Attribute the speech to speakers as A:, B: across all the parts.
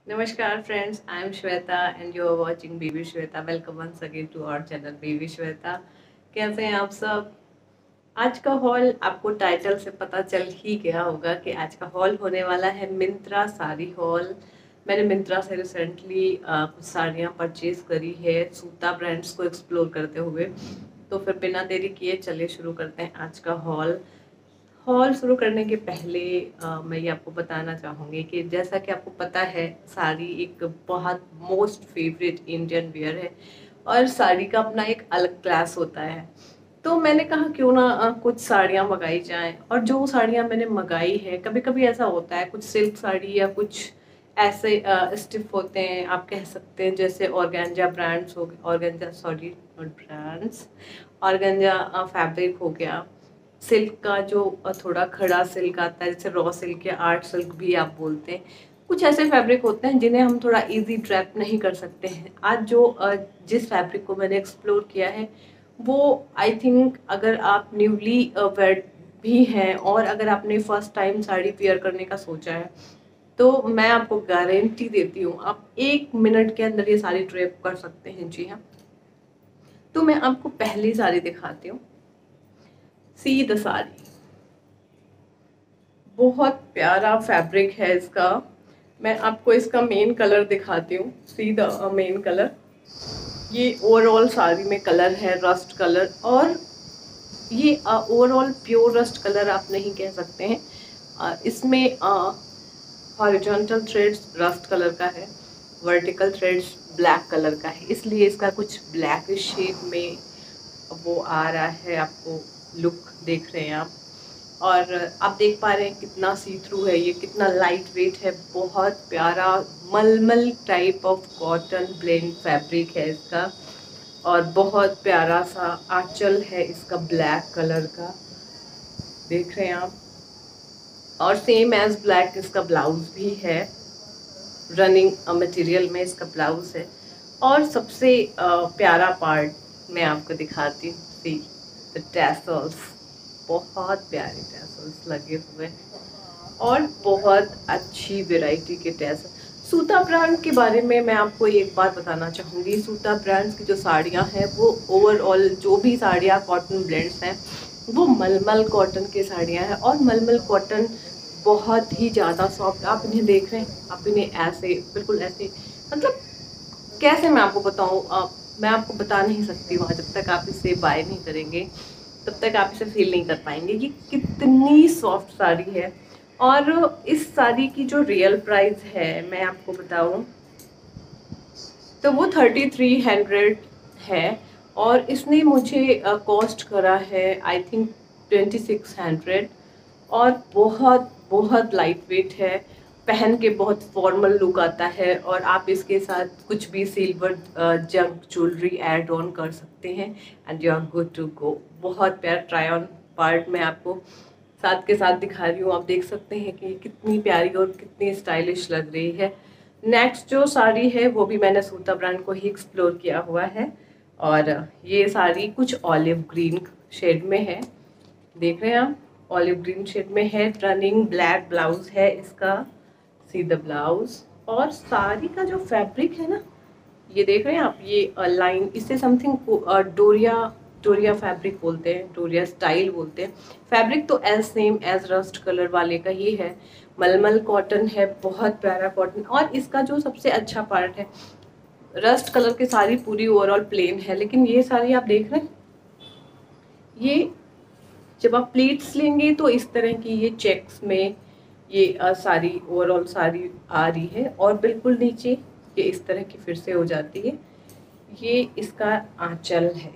A: Namaskar friends, I am Shweta and you are watching Baby Shweta. Welcome once again to our channel Baby Shweta. कैसे हैं आप सब? आज का hall आपको टाइटल से पता चल ही गया होगा कि आज का हॉल होने वाला है मिंत्रा साड़ी हॉल। मैंने मिंत्रा से रिसेंटली कुछ साड़ियाँ परचेज करी है सूता ब्रांड्स को एक्सप्लोर करते हुए। तो फिर बिना देरी किए चलिए शुरू करते हैं आज का हॉल। हॉल शुरू करने के पहले मैं ये आपको बताना चाहूँगी कि जैसा कि आपको पता है साड़ी एक बहुत मोस्ट फेवरेट इंडियन वियर है और साड़ी का अपना एक अलग क्लास होता है। तो मैंने कहा क्यों ना कुछ साड़ियाँ मंगाई जाएं। और जो साड़ियाँ मैंने मंगाई है, कभी कभी ऐसा होता है कुछ सिल्क साड़ी या कुछ ऐसे स्टिफ होते हैं, आप कह सकते हैं जैसे ऑर्गेंजा ब्रांड्स हो गए, organza sorry not brands, organza fabric हो गया, सिल्क का जो थोड़ा खड़ा सिल्क आता है जैसे रॉ सिल्क या आर्ट सिल्क भी आप बोलते हैं। कुछ ऐसे फैब्रिक होते हैं जिन्हें हम थोड़ा इजी ड्रैप नहीं कर सकते हैं। आज जो जिस फैब्रिक को मैंने एक्सप्लोर किया है वो आई थिंक अगर आप न्यूली वेड भी हैं और अगर आपने फर्स्ट टाइम साड़ी वेयर करने का सोचा है तो मैं आपको गारंटी देती हूँ आप 1 मिनट के अंदर ये साड़ी ड्रैप कर सकते हैं। जी हाँ, तो मैं आपको पहली साड़ी दिखाती हूँ। सी द साड़ी, बहुत प्यारा फैब्रिक है इसका। मैं आपको इसका मेन कलर दिखाती हूँ। सी द मेन कलर, ये ओवरऑल साड़ी में कलर है रस्ट कलर, और ये ओवरऑल प्योर रस्ट कलर आप नहीं कह सकते हैं। इसमें हॉरिजॉन्टल थ्रेड्स रस्ट कलर का है, वर्टिकल थ्रेड्स ब्लैक कलर का है, इसलिए इसका कुछ ब्लैक शेड में वो आ रहा है। आपको लुक देख रहे हैं आप, और आप देख पा रहे हैं कितना सी थ्रू है, ये कितना लाइट वेट है। बहुत प्यारा मलमल type of cotton blend fabric है इसका, और बहुत प्यारा सा आंचल है इसका ब्लैक कलर का, देख रहे हैं आप। और सेम एज ब्लैक इसका ब्लाउज भी है, रनिंग मटेरियल में इसका ब्लाउज है। और सबसे प्यारा पार्ट मैं आपको दिखाती हूँ, सी द टैसल्स, बहुत प्यारे टैसल्स लगे हुए हैं और बहुत अच्छी वैरायटी के टैसल। सूता ब्रांड के बारे में मैं आपको एक बात बताना चाहूँगी। सूता ब्रांड्स की जो साड़ियाँ हैं वो ओवरऑल जो भी साड़ियाँ कॉटन ब्लेंड्स हैं वो मलमल कॉटन की साड़ियाँ हैं, और मलमल कॉटन बहुत ही ज़्यादा सॉफ्ट। आप इन्हें देख रहे हैं, आप इन्हें ऐसे बिल्कुल ऐसे, मतलब कैसे मैं आपको बताऊँ, मैं आपको बता नहीं सकती वहाँ, जब तक आप इसे बाय नहीं करेंगे तब तक आप इसे फील नहीं कर पाएंगे कि कितनी सॉफ्ट साड़ी है। और इस साड़ी की जो रियल प्राइस है मैं आपको बताऊं तो वो 3300 है, और इसने मुझे कॉस्ट करा है आई थिंक 2600। और बहुत बहुत लाइट वेट है, पहन के बहुत फॉर्मल लुक आता है, और आप इसके साथ कुछ भी silver junk jewellery add on कर सकते हैं and you are good to go. बहुत प्यारा ट्राई ऑन पार्ट मैं आपको साथ के साथ दिखा रही हूँ, आप देख सकते हैं कि कितनी प्यारी और कितनी स्टाइलिश लग रही है। नेक्स्ट जो साड़ी है वो भी मैंने सूता ब्रांड को ही एक्सप्लोर किया हुआ है, और ये साड़ी कुछ ऑलिव ग्रीन शेड में है, देख रहे हैं आप, ऑलिव ग्रीन शेड में है। रनिंग ब्लैक ब्लाउज है इसका, सी द ब्लाउज। और साड़ी का जो फैब्रिक है ना, ये देख रहे हैं आप, ये लाइन, इससे समथिंग डोरिया डोरिया फैब्रिक बोलते हैं, डोरिया स्टाइल बोलते हैं। फैब्रिक तो as same as rust colour वाले का ही है, मलमल कॉटन है, बहुत प्यारा कॉटन। और इसका जो सबसे अच्छा पार्ट है, रस्ट कलर की साड़ी पूरी ओवरऑल प्लेन है, लेकिन ये साड़ी आप देख रहे हैं, ये जब आप प्लीट्स लेंगे तो इस तरह की ये चेक्स में ये साड़ी ओवरऑल साड़ी आ रही है, और बिल्कुल नीचे ये इस तरह की फिर से हो जाती है। ये इसका आंचल है,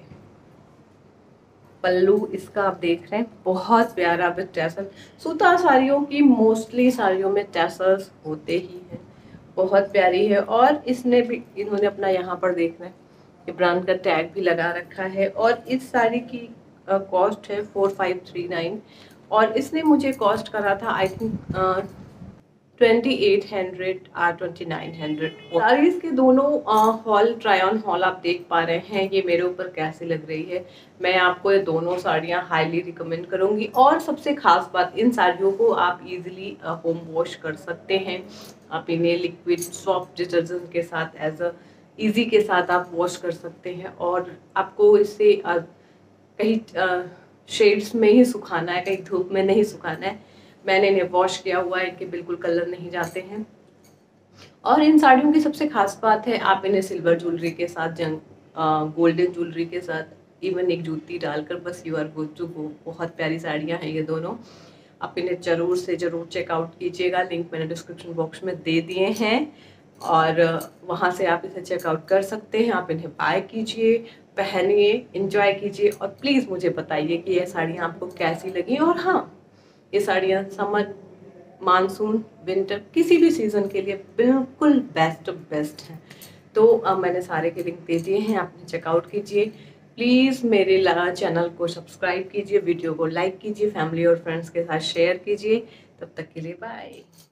A: पल्लू इसका आप देख रहे हैं, बहुत प्यारा विद टैसल। सूता साड़ियों की मोस्टली साड़ियों में टैसल्स होते ही हैं, बहुत प्यारी है। और इसने भी, इन्होंने अपना यहाँ पर देख रहे हैं ये ब्रांड का टैग भी लगा रखा है। और इस साड़ी की कॉस्ट है 4539, और इसने मुझे कॉस्ट करा था आई थिंक 2800 और 2900। साड़ीज़ के दोनों हॉल, ट्राई ऑन हॉल आप देख पा रहे हैं ये मेरे ऊपर कैसी लग रही है। मैं आपको ये दोनों साड़ियाँ हाईली रिकमेंड करूँगी। और सबसे ख़ास बात, इन साड़ियों को आप इजीली होम वॉश कर सकते हैं। आप इन्हें लिक्विड सॉफ्ट डिटर्जेंट के साथ एज अ ईजी के साथ आप वॉश कर सकते हैं। और आपको इससे कहीं शेड्स में ही सुखाना है, कहीं धूप में नहीं सुखाना है। मैंने इन्हें वॉश किया हुआ है, इनके बिल्कुल कलर नहीं जाते हैं। और इन साड़ियों की सबसे खास बात है, आप इन्हें सिल्वर ज्वेलरी के साथ, गोल्डन ज्वेलरी के साथ, इवन एक जूती डालकर बस you are good to go. बहुत प्यारी साड़ियाँ हैं ये दोनों। आप इन्हें ज़रूर चेकआउट कीजिएगा। लिंक मैंने डिस्क्रिप्शन बॉक्स में दे दिए हैं और वहाँ से आप इसे चेकआउट कर सकते हैं। आप इन्हें बाय कीजिए, पहनिए, इंजॉय कीजिए और प्लीज़ मुझे बताइए कि ये साड़ियाँ आपको कैसी लगी। और हाँ, ये साड़ियाँ समर, मानसून, विंटर, किसी भी सीज़न के लिए बिल्कुल बेस्ट हैं। तो अब मैंने सारे के लिंक दे दिए हैं, आप चेकआउट कीजिए। प्लीज़ मेरे चैनल को सब्सक्राइब कीजिए, वीडियो को लाइक कीजिए, फैमिली और फ्रेंड्स के साथ शेयर कीजिए। तब तक के लिए बाय।